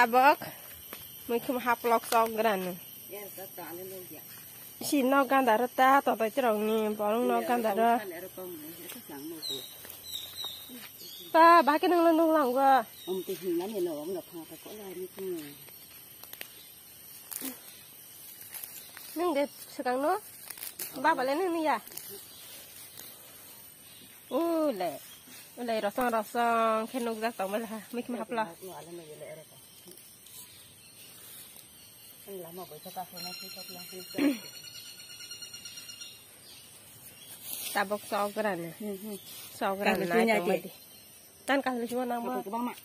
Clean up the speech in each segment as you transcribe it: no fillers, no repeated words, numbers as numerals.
bớt mình không học lọc sau cái này xin nó gan đã ta tao tới chỗ này bỏ nó gan đã ra ba cái đường lên đường lòng cơ ông thì hình lắm thì nó ông đập họ phải có lại như thế nhưng để sekarang nó ba lên ini ya lệ rasa khen nông giác tổng mới là mấy cái hấp là ta bọc sau cái này sau cái này này tổng mới đi tan cả là cuma nama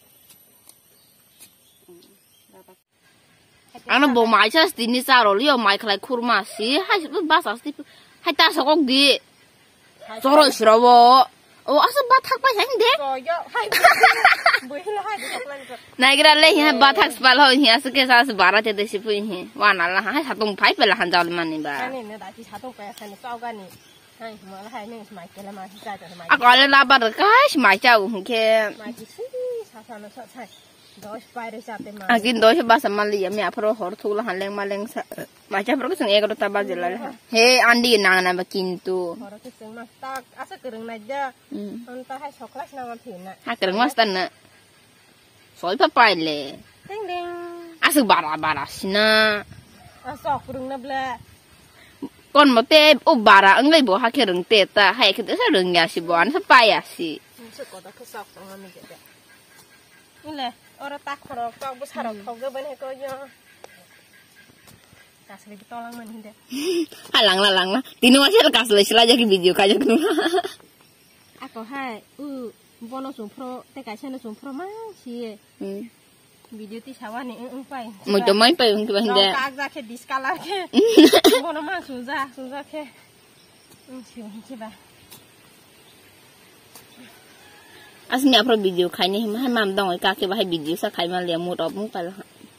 anh bố mày chắc tí ní sao rồi liệu mày khai kurma xí hay ba sao xí hay ta sao cũng đi rồi sửa vô asa ba thắc bay hành đấy này cái này hiện ba thắc spal thôi hiện sự cái sao bara thế đấy xí phụ hiện và nó là hay sát tung phải phải là hành giáo mà này ba cái này đã chỉ sát tung phải hành sau cái này hay mà là hay nên mày cái là mày ra cho mày gọi là la ba được cái mày cháu không kia mày chỉ sao nó sợ sai đó phải để sao thế mà akin đó chứ ba sama liya mẹ pro hor thu là hành lên mà lên mày cháu pro cái sừng ego ta ba giờ lại he andi nang na bakin tu hor cái sừng mà ta asa kereng aja ta hay coklat nama pina ha kereng mas tan na soal papai le ding ding asa bara sina asa kereng na bla con mà té bara ang ngay bo ha kereng te ta hay cái sa rừng ya si bo an sa pa ya si sự có ta cái sọc sama mình vậyนี่แหละorang tak korok kau bus harap kau ke banyak kau jo kasih kita orang mana ini halang lah tino masih ada kasih aja ke video kaja tu aku hai bono sumpro teka channel sumpro masih video ti sawan ni pai mau coba pai untuk benda kagak ke diskala ke bono mah susah ke coba aslinya pro video kayaknya hai mam dong cái cái bahai video sa kai ma liam mut op mu pa la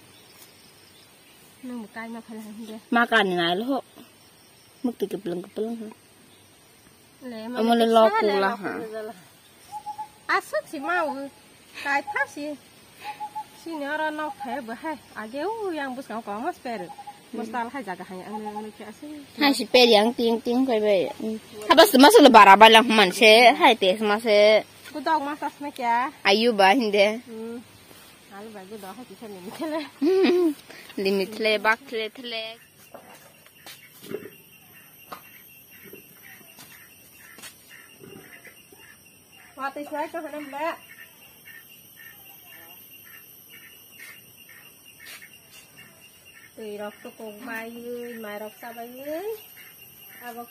nang bukai ma phala hinde makan ni nai lo muk ti kepeleng ha le ma le lo ku la ha asuk si mau kai phá si ni orang nok phe ba hai age yang bus kau mas per Mustahil hai jaga hanya ang ke asi hai si per yang ting kai be ha bas mas le baraba lang man se hai te mas se Kudok masas me kya? Ayu ba hindi. Halo bagu dah kita limit le. Limit le bak le. Wah tis lagi kan nam le. Tùy rọc to cùng mai mai rọc sa bay dưới. Bok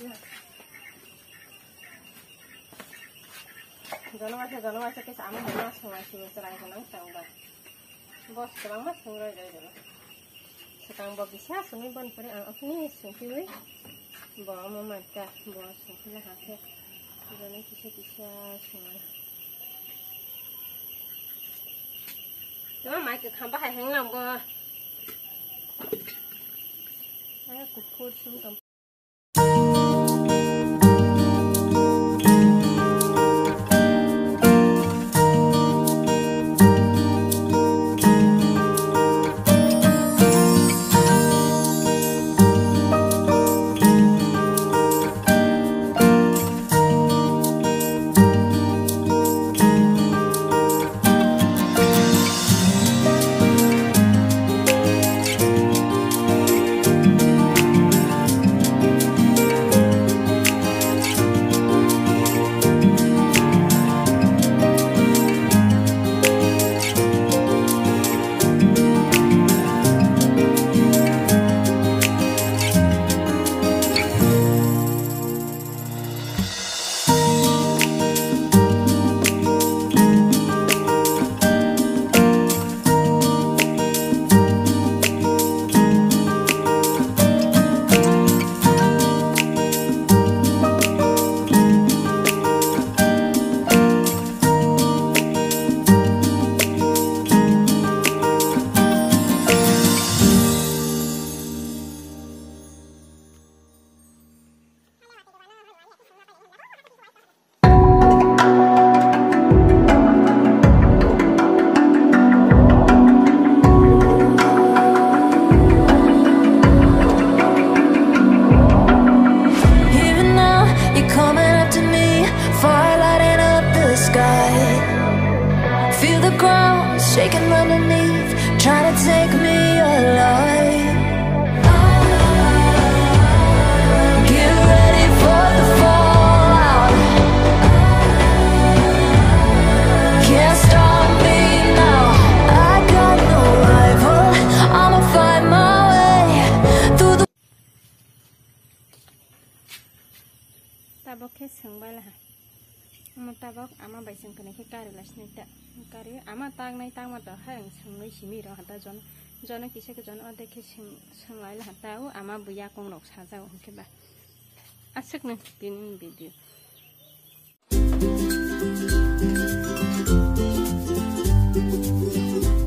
Jangan macam ke sama dengan masih serai kenang sangbar. Bos terang mas sangrai dulu. Sekarang bos bisa sungai bon peri ang ni sungkiwi. Bawa mama dah bawa sungkilah hasil. Jangan kisah sungai. Cuma mai ke kampak hai hengam bo. Saya kupur sungkem. सोंबाय लाहा ama tabak ama bai sing kene ke kari las nita kari ama tang nai tang ma to hang sungai simi ro hata jon jon kise ke jon ode ke sing lai la hata u ama buya kong rok sa jaw ke ba asik ne tin video